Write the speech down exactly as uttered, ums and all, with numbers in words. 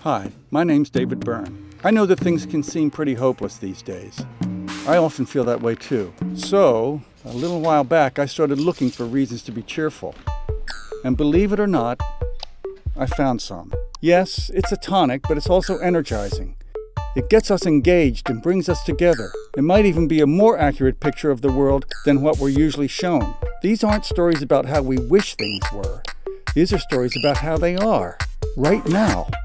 Hi, my name's David Byrne. I know that things can seem pretty hopeless these days. I often feel that way too. So, a little while back, I started looking for reasons to be cheerful. And believe it or not, I found some. Yes, it's a tonic, but it's also energizing. It gets us engaged and brings us together. It might even be a more accurate picture of the world than what we're usually shown. These aren't stories about how we wish things were. These are stories about how they are, right now.